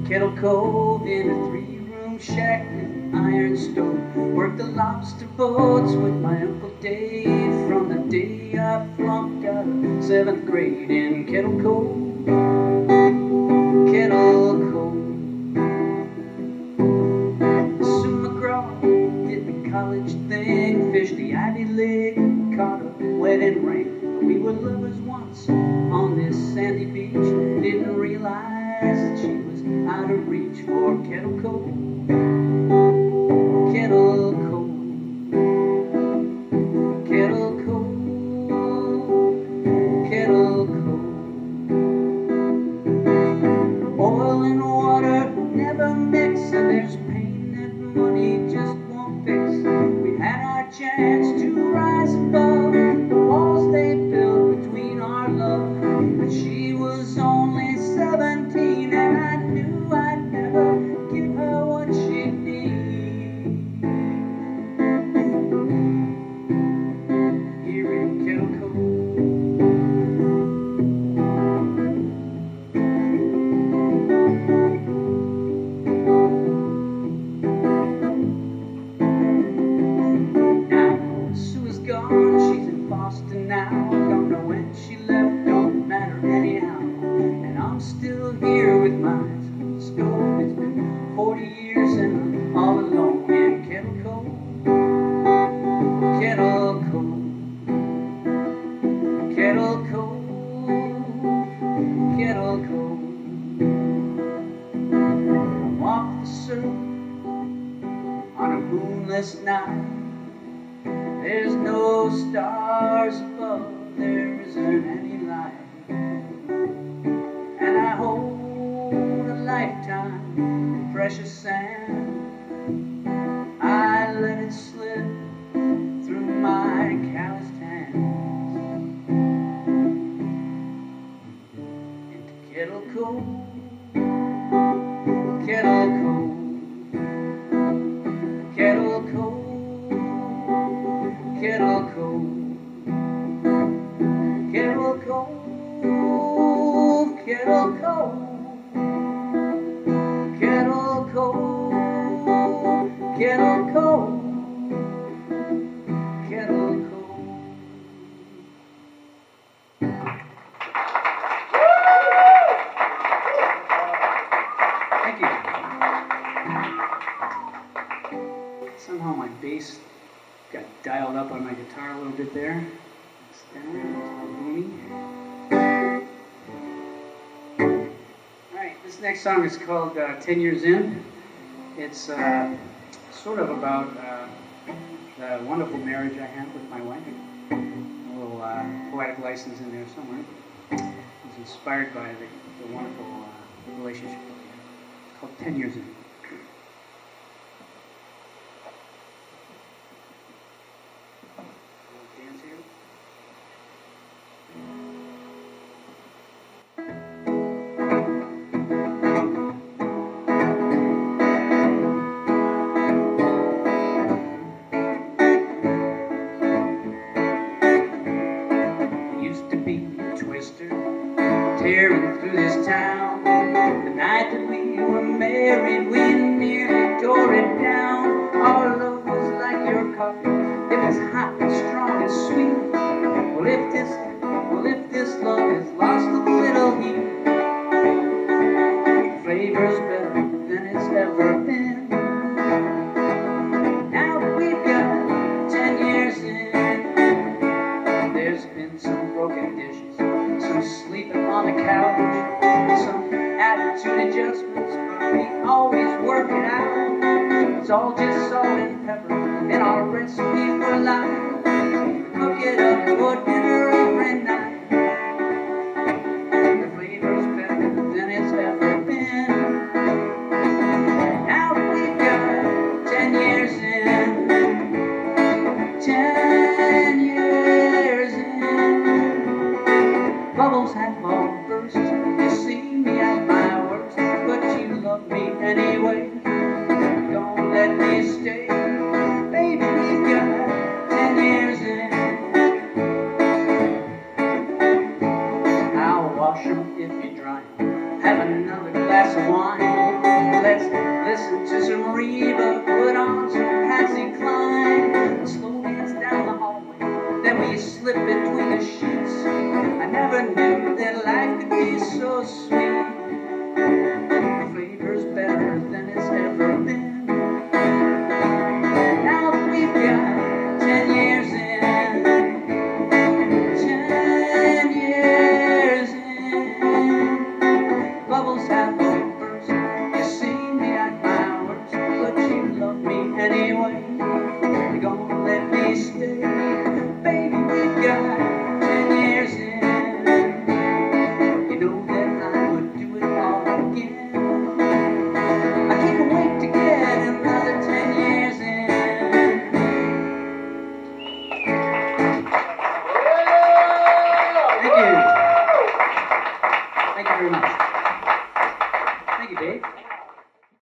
Kettle Cove in a 3-room shack with an iron stove. Worked the lobster boats with my Uncle Dave from the day I flunked out of 7th grade in Kettle Cove. Kettle Cove. Sue McGraw did the college thing, fished the Ivy League, caught a wedding ring. We were lovers once on this sandy beach, didn't realize that she was out of reach for Kettle Cove. Kettle Cove. Kettle Cove. Kettle Cove. Oil and water never mix, and there's pain that money just won't fix. We had our chance to rise above the walls they built between our love, but she was only 17, and I knew I'd never give her what she'd need. Here in Kettle Cove. Now Sue is gone, she's in Boston now. Don't know when she left, don't matter anyhow. And I'm still here with my stove. It's been 40 years and I'm all alone in Kettle Cove. Kettle Cove. Kettle Cove. Kettle Cove. I'm off the surf on a moonless night. There's no stars above, there isn't any light. And I hold a lifetime in precious sand. I let it slip through my calloused hands into Kettle Cove. Kettle Cove. Kettle Cove. Kettle Cove. Kettle Cove. Kettle Cove. Kettle Cove. Kettle Cove. Kettle Cove. Thank you. Somehow my bass got dialed up on my guitar a little bit there. It's down, it's all booming. Alright, this next song is called 10 Years In. It's sort of about the wonderful marriage I had with my wife. A little poetic license in there somewhere. It was inspired by the wonderful relationship that we had. It's called 10 Years In. Tearing through this town. The night that we were married, we nearly tore it down. Our love was like your coffee, it was hot and strong and sweet. Well, if this love has lost a little heat, the flavor's better than it's ever been. Now that we've got 10 years in, there's been some broken dishes, some sleeping on the couch, some attitude adjustments, but we always work it out. It's all just salt and pepper in our recipe for life. Cook it up for dinner every night. The flavor's better than it's ever been. Now that we've got 10 years in, 10 years in, bubbles have all burst. You see me at my worst, but you love me anyway. Don't let me stay, baby. We've got 10 years in. I'll wash 'em if you dry 'em. Have another glass of wine. let's listen to some Reba, put on some Patsy Cline, slow dance down the hallway, then we slip between the sheets. I never knew that life could be so sweet. The flavor's better than it's ever been. Now that we've got 10 years in, 10 years in, bubbles have both burst. You see me at my worst, but you love me anyway. You're gonna let me stay, baby. We've got 10 years in. You know that I would do it all again. I can't wait to get another 10 years in. Thank you. Thank you very much.